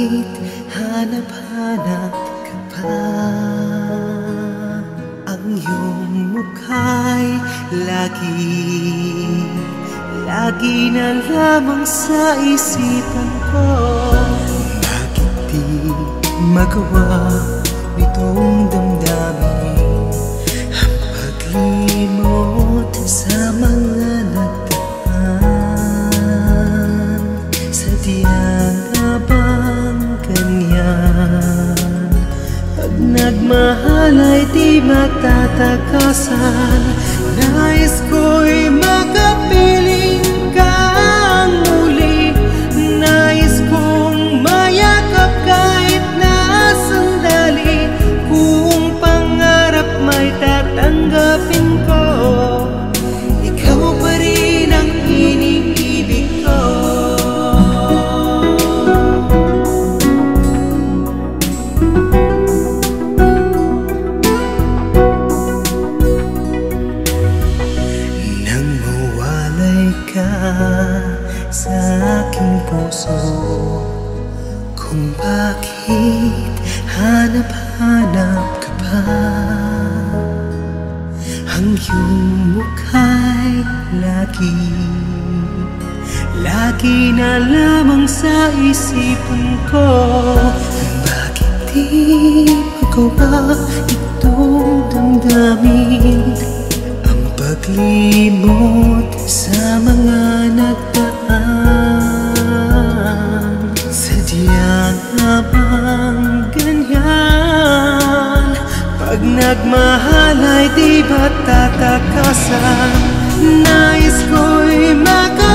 hanap-hanap ka pa. Ang iyong mukha'y lagi na lamang sa isipan ko. Bakit di magawa nitong damdamin ang paglimot sa mga nagdaan? Sadyang nga bang ganyan? Pag nagmahal ay di matatakasan. Nais ko'y makapiling kang muli. Nais kong mayakap kahit na sandali. Kung pangarap may tatanggapin ko, ikaw pa rin ang iniibig ko. Nang mawalay ka sa aking puso, kung bakit hanap-hanap ka pa. Ang iyong mukha'y lagi na lamang sa isipan ko. Bakit di magawa itong damdamin ang paglimot sa mga nagdaan? Sadyang nga bang ganyan? Pag nagmahal ay di ba tatakasan? Nais ko'y